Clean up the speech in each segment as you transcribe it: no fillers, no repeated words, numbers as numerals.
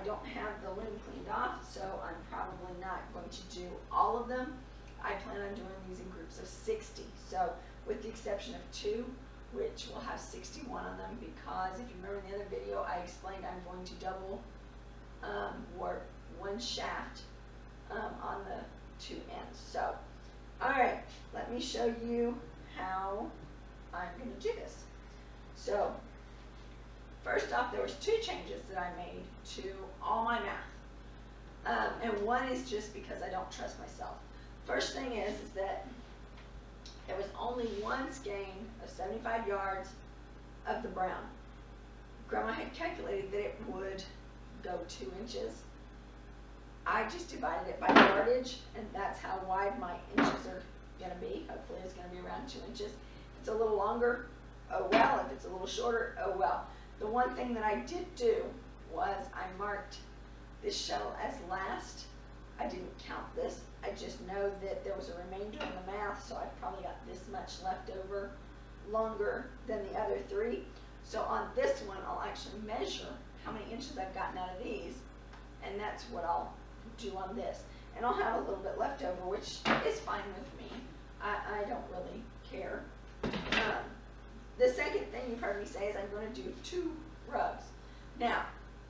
don't have the loom cleaned off, so I'm probably not going to do all of them. I plan on doing these in groups of 60. So with the exception of 2, which will have 61 on them, because if you remember in the other video, I explained I'm going to double warp one shaft on the 2 ends. So, all right, let me show you how I'm going to do this. So, first off, there was 2 changes that I made to all my math. And one is just because I don't trust myself. First thing is that there was only one skein of 75 yards of the brown. Grandma had calculated that it would go 2 inches. I just divided it by yardage, and that's how wide my inches are going to be. Hopefully it's going to be around 2 inches. If it's a little longer, oh well. If it's a little shorter, oh well. The one thing that I did do was I marked this shuttle as last. I didn't count this. I just know that there was a remainder in the math, so I've probably got this much left over longer than the other 3. So on this one, I'll actually measure how many inches I've gotten out of these, and that's what I'll do on this. And I'll have a little bit left over, which is fine with me. I don't really care. The second thing you've heard me say is I'm going to do 2 rugs. Now,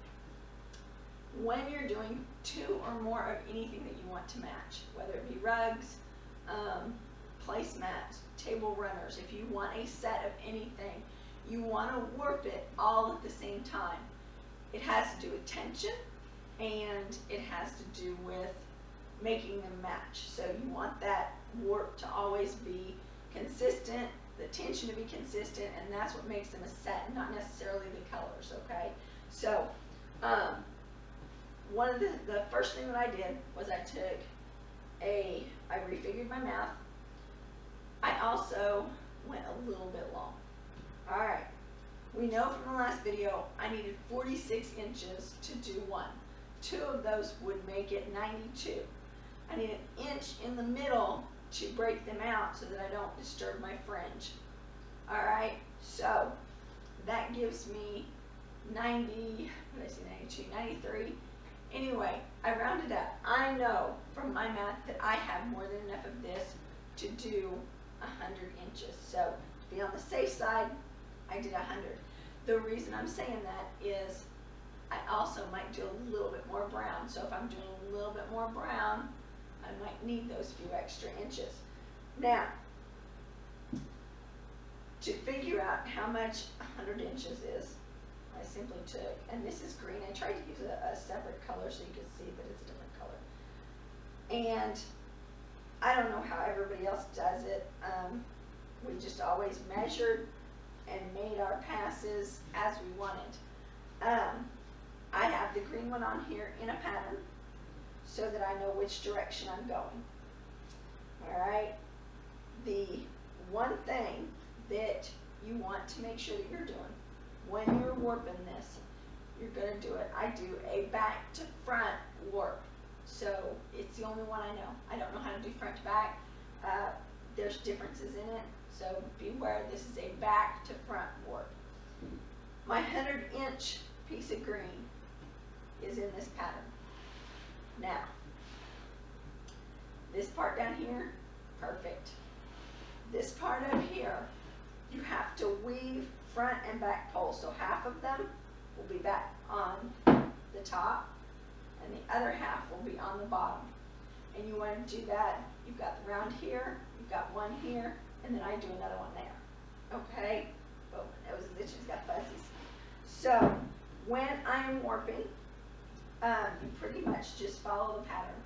when you're doing 2 or more of anything that you want to match, whether it be rugs, placemats, table runners, if you want a set of anything, you want to warp it all at the same time. It has to do with tension, and it has to do with making them match. So you want that warp to always be consistent, the tension to be consistent, and that's what makes them a set, not necessarily the colors, okay? So, one of the first thing that I did was I refigured my math. I also went a little bit long. All right, we know from the last video I needed 46 inches to do one. 2 of those would make it 92. I need an inch in the middle to break them out so that I don't disturb my fringe. All right, so that gives me 90, what did I say, 92, 93. Anyway, I rounded up. I know from my math that I have more than enough of this to do 100 inches. So to be on the safe side, I did 100. The reason I'm saying that is I also might do a little bit more brown. So if I'm doing a little bit more brown, I might need those few extra inches. Now, to figure out how much 100 inches is, I simply took, and this is green, I tried to use a separate color so you could see that it's a different color. And I don't know how everybody else does it. We just always measured and made our passes as we wanted. I have the green one on here in a pattern so that I know which direction I'm going. All right. The one thing that you want to make sure that you're doing when you're warping this, you're going to do it. I do a back to front warp. So it's the only one I know. I don't know how to do front to back. There's differences in it. So beware, this is a back to front warp. My 100-inch piece of green is in this pattern. Now, this part down here, perfect. This part up here, you have to weave front and back poles. So half of them will be back on the top, and the other half will be on the bottom. And you want to do that, you've got the round here, you've got one here, and then I do another one there. Okay? Oh, my nose is itching, it's got fuzzies. So, when I am warping, you pretty much just follow the pattern.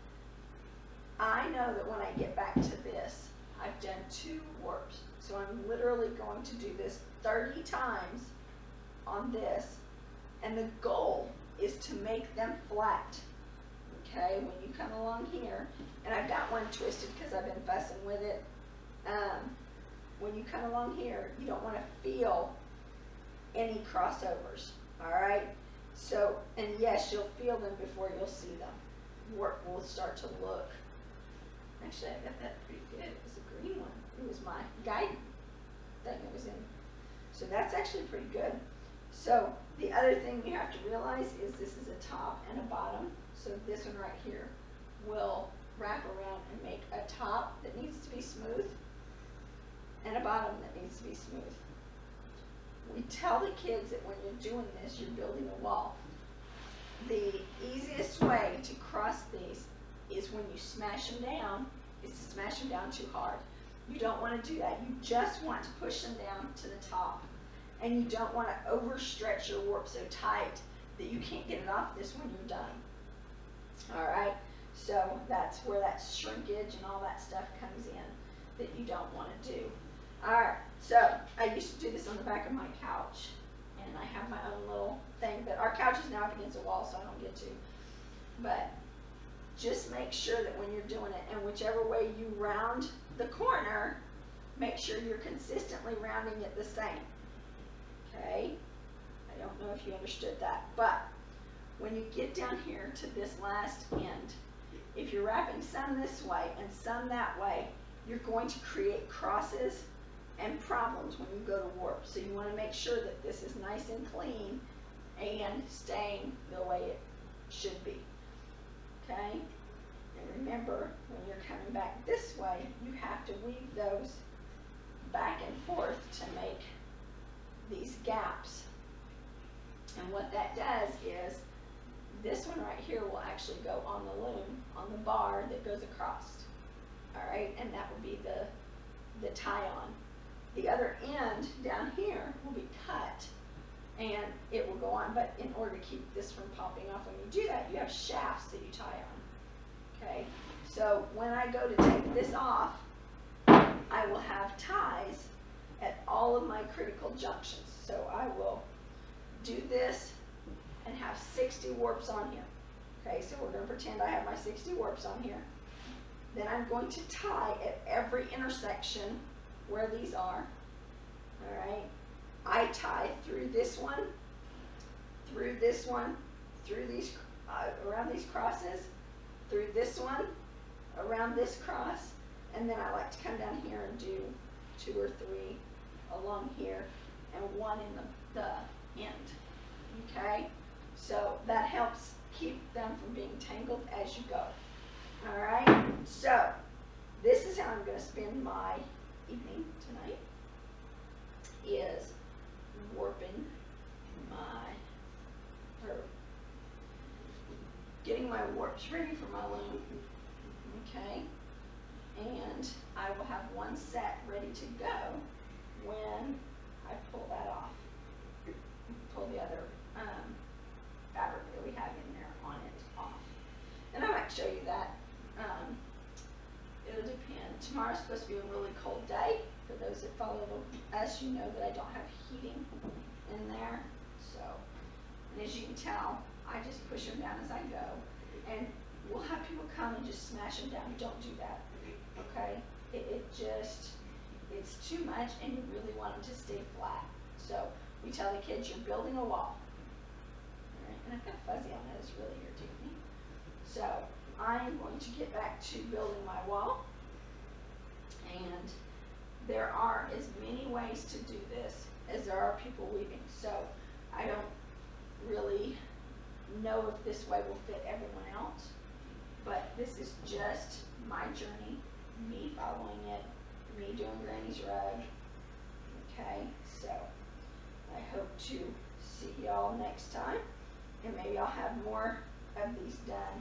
I know that when I get back to this, I've done 2 warps. So I'm literally going to do this 30 times on this, and the goal is to make them flat. Okay, when you come along here, and I've got one twisted because I've been fussing with it. When you come along here, you don't want to feel any crossovers. All right. So, and yes, you'll feel them before you'll see them. Work will start to look. Actually, I got that pretty good. It was a green one. It was my guide thing it was in. So that's actually pretty good. So the other thing you have to realize is this is a top and a bottom. So this one right here will wrap around and make a top that needs to be smooth and a bottom that needs to be smooth. We tell the kids that when you're doing this, you're building a wall. The easiest way to cross these is when you smash them down, is to smash them down too hard. You don't want to do that. You just want to push them down to the top. And you don't want to overstretch your warp so tight that you can't get it off this when you're done. All right, so that's where that shrinkage and all that stuff comes in that you don't want to do. All right, so I used to do this on the back of my couch, and I have my own little thing, but our couch is now up against a wall, so I don't get to. But just make sure that when you're doing it, and whichever way you round the corner, make sure you're consistently rounding it the same. Okay, I don't know if you understood that, but when you get down here to this last end, if you're wrapping some this way and some that way, you're going to create crosses and problems when you go to warp. So you want to make sure that this is nice and clean and staying the way it should be. Okay, and remember, when you're coming back this way, you have to weave those back and forth to make these gaps. And what that does is this one right here will actually go on the loom, on the bar that goes across. All right, and that will be the tie-on. The other end down here will be cut and it will go on, but in order to keep this from popping off when you do that, you have shafts that you tie on. Okay, so when I go to take this off, I will have ties at all of my critical junctions. So I will do this and have 60 warps on here. Okay, so we're going to pretend I have my 60 warps on here. Then I'm going to tie at every intersection where these are. All right, I tie through this one, through this one, through these, around these crosses, through this one, around this cross, and then I like to come down here and do 2 or 3 along here and 1 in the end. Okay, so that helps keep them from being tangled as you go. All right, so this is how I'm going to spend my evening tonight, is warping getting my warps ready for my loom. Okay, and I will have one set ready to go when I pull that off, pull the other fabric that we have in there on it off. And I might show you that. It'll depend. Tomorrow's supposed to be a really cold day. For those that follow us, you know that I don't have heating in there. So, and as you can tell, I just push them down as I go. And we'll have people come and just smash them down. You don't do that, okay? It's too much, and you really want them to stay flat. So we tell the kids you're building a wall. All right, and I've got fuzzy on that, it's really irritating me. So I'm going to get back to building my wall. And there are as many ways to do this as there are people weaving. So I don't really know if this way will fit everyone else, but this is just my journey, me following it, me doing Granny's rug. Okay, so I hope to see y'all next time, and maybe I'll have more of these done,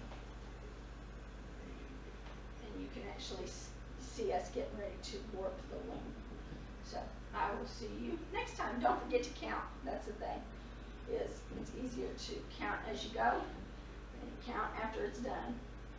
and you can actually see us getting ready to warp the loom. So I will see you next time. Don't forget to count. That's the thing. It's easier to count as you go and count after it's done.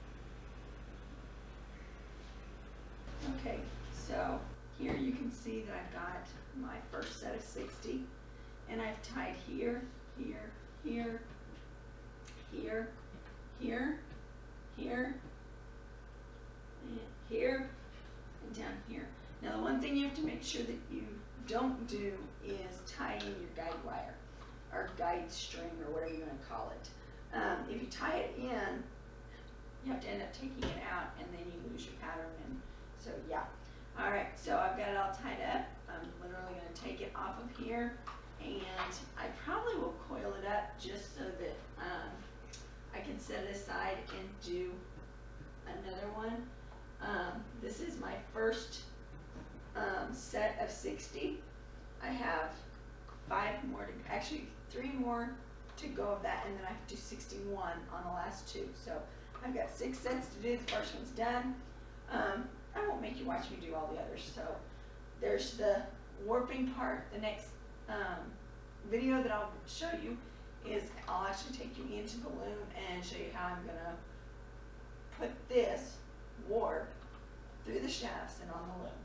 Okay, so here you can see that I've got my first set of 60, and I've tied here, here, here, here, here, here, and here, and down here. Now the one thing you have to make sure that you don't do is tie in your guide wire or guide string or whatever you want to call it. If you tie it in, you have to end up taking it out, and then you lose your pattern. And so yeah. All right, so I've got it all tied up. I'm literally going to take it off of here and I probably will coil it up just so that I can set it aside and do another one. This is my first set of 60. I have 5 more to, actually 3 more to go of that, and then I have to do 61 on the last 2. So I've got 6 sets to do. The first one's done. I won't make you watch me do all the others. So there's the warping part. The next video that I'll show you is I'll actually take you into the loom and show you how I'm gonna put this warp through the shafts and on the loom.